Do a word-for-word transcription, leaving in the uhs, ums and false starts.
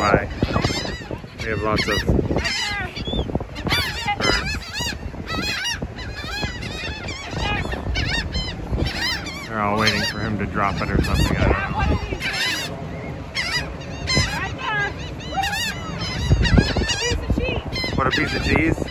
nearby. We have lots of birds. They're all waiting for him to drop it or something, I don't know. What a piece of cheese!